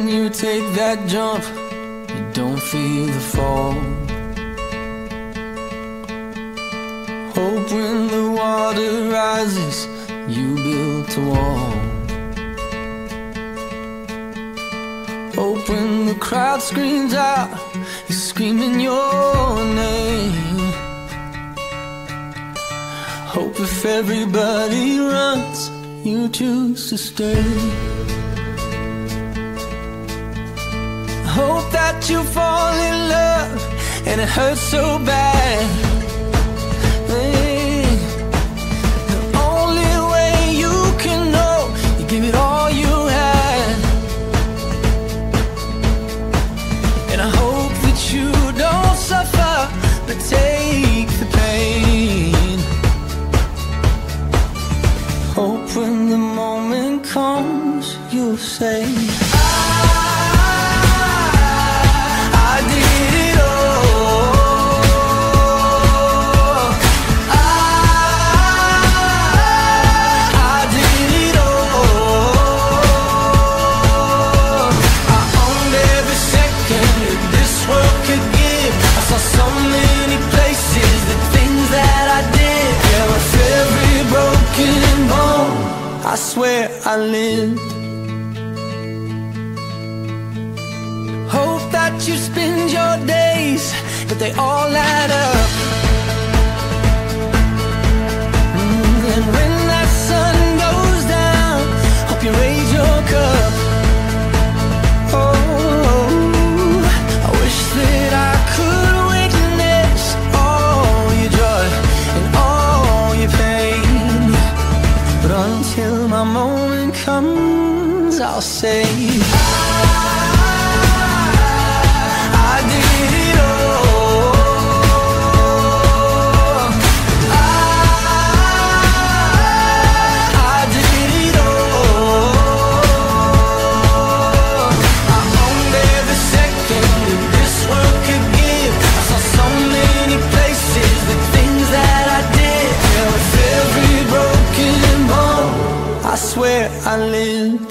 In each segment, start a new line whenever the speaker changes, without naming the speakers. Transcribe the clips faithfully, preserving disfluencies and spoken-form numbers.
when you take that jump, you don't feel the fall. Hope when the water rises, you built a wall. Hope when the crowd screams out, you're screaming your name. Hope if everybody runs, you choose to stay. Hope that you fall in love and it hurts so bad. Hey, the only way you can know, you give it all you had. And I hope that you don't suffer, but take the pain. Hope when the moment comes, you'll say, I swear I lived. Hope that you spend your days, but they all add up. Mm, and when that sun goes down, hope you raise your cup. Oh, I wish that I could witness all your joy and all your pain, but until my moment comes, I'll say, I did it all. I did it all. I owned every second that this world could give. I saw so many places, the things that I did. Yeah, with every broken bone, I swear I lived.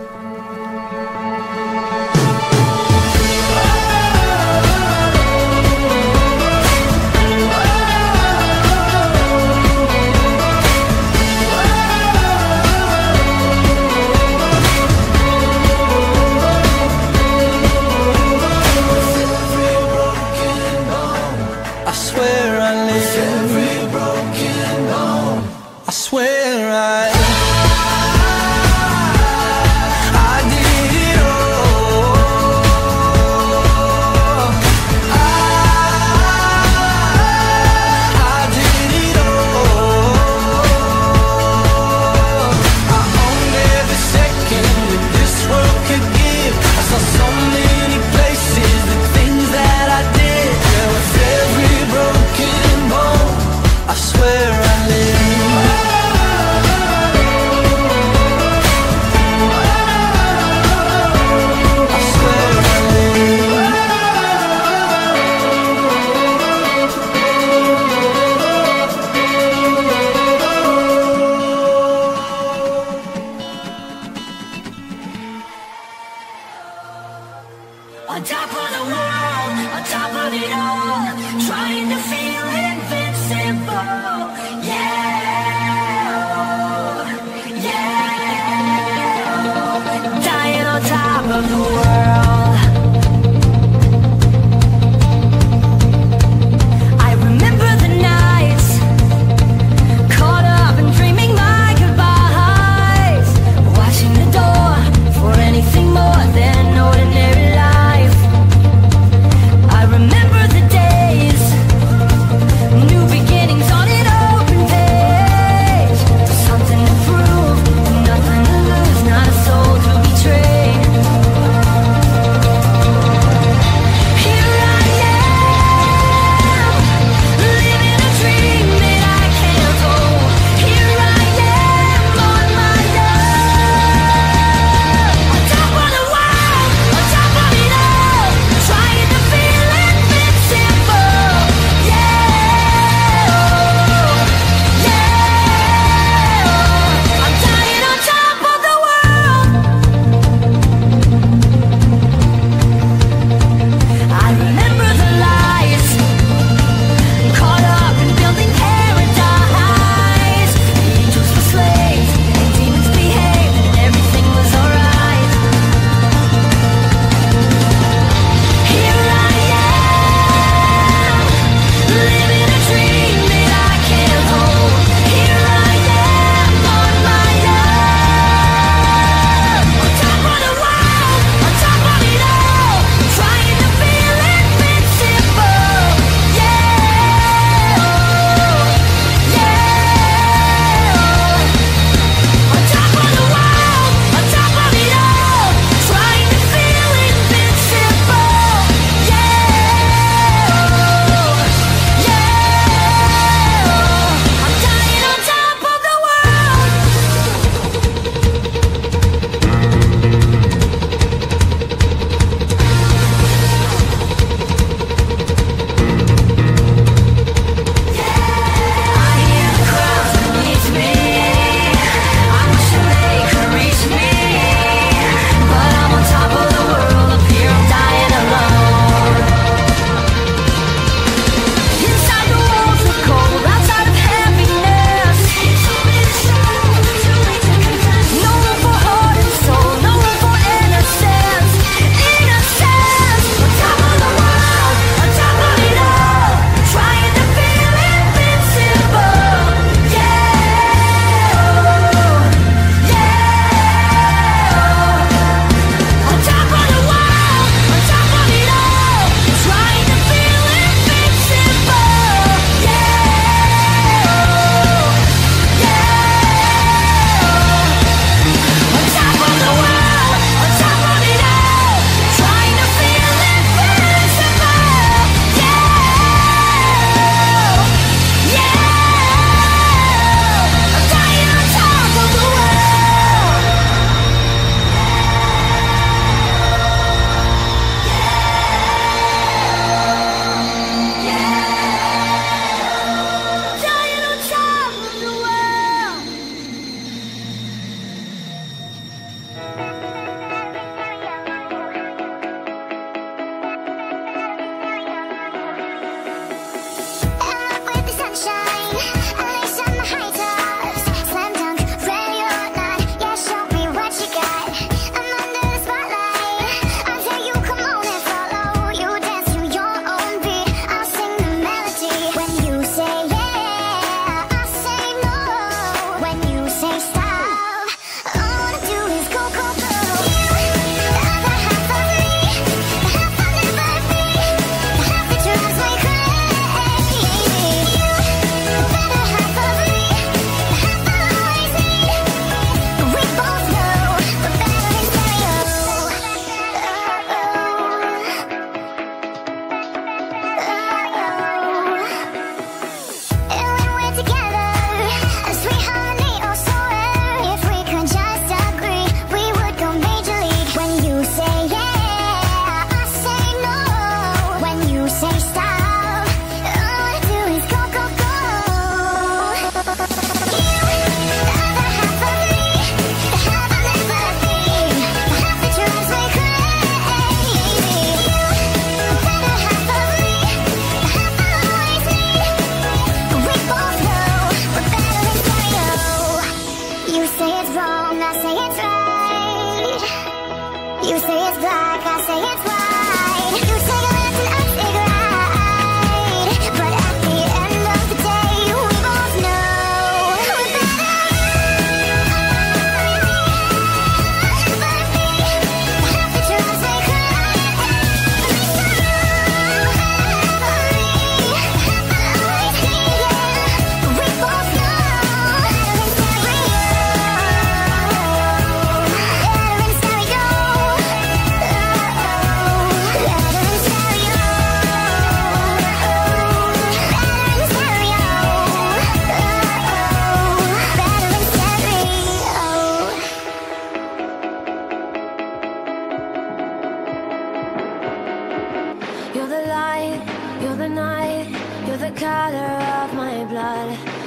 I swear I lived. Every broken bone, I swear I I swear I live.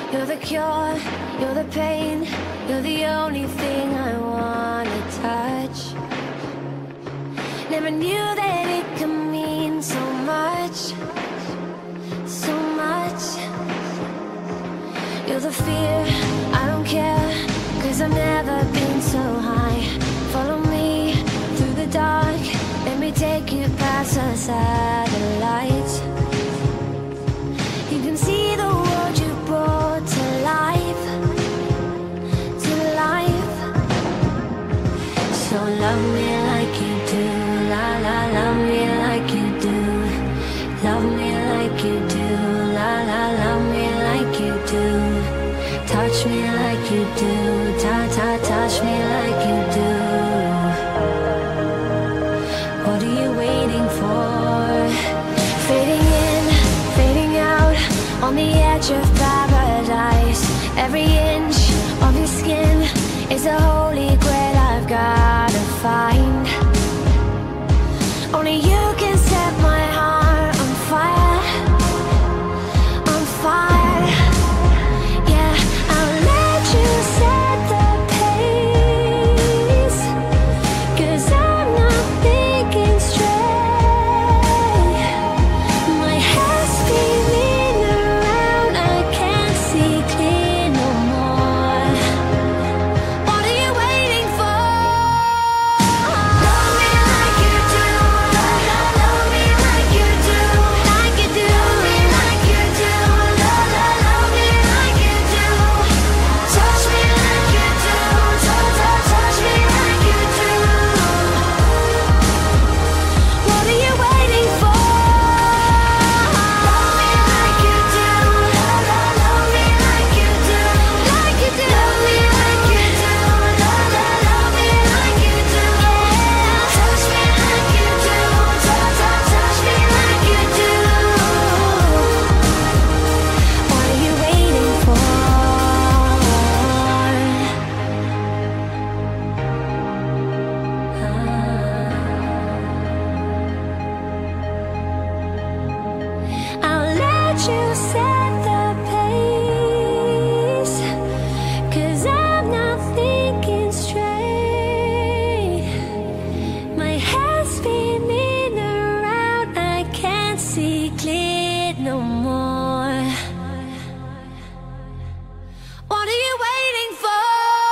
You're the cure, you're the pain, you're the only thing I wanna touch. Never knew that it could mean so much, so much. You're the fear, I don't care, cause I've never been so high. Follow me through the dark, let me take you past the satellites. You can see the world you brought to life, to life. So love me like you do, la la, love me like you do. Love me like you do, la la, love me like you do. Touch me like you do, ta ta, touch me like you do. What are you waiting for? Fading in, fading out, on the edge of paradise. Every inch of your skin is a holy grail I've gotta find. Only you can set my heart on fire, on fire. Yeah, I'll let you set the pace, cause I'm not thinking straight. My head's spinning around, I can't see clear no more. What are you waiting for? Love me like you do, love, love, love me like you do, like you do. Love me like you do, love, love, love me like you do. Touch me like you do, touch, touch, touch me like you do. What are you waiting for? Love me like you do, love, love, love me like you do, like you do. Love me like you do, love, love, love me like you do. Touch me like you do, touch, touch, touch me like you do. What are you waiting for? I'll let you set the pace, cause I'm not thinking straight. My head's spinning around, I can't see clear no more. What are you waiting for?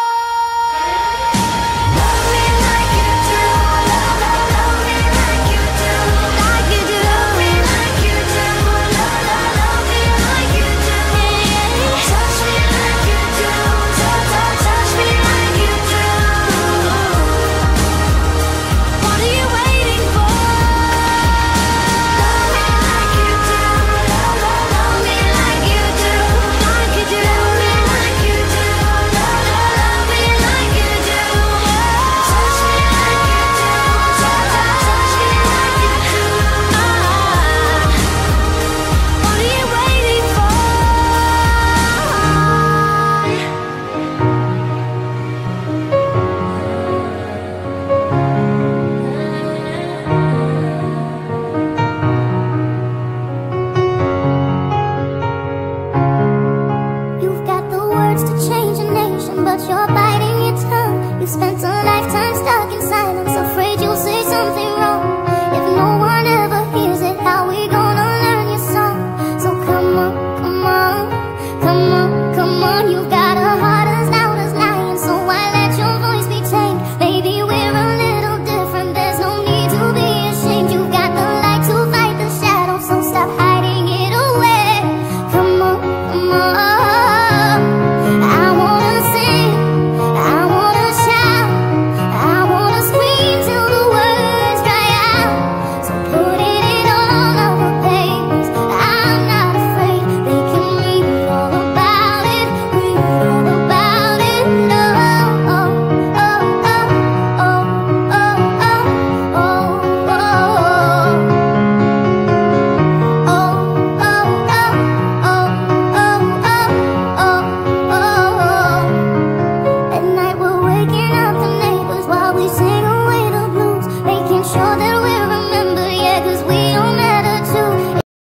Love me like you do, love, love, love me like you do, like you do. Love me like you do, love, love, love me like you do. Touch me like you do, touch, touch, touch me like you do. What are you waiting for? Love me like you do, love, love, love me like you do, like you do. Love me like you do, love, love, love me like you do. Touch me like you do, touch, touch, touch me like you do. What are you waiting for?
You've got the words to change a nation, but you're biting your tongue. You spent a lifetime stuck in silence, afraid you'll say something wrong. If no one ever hears it, how we gonna learn your song? So come on, come on, come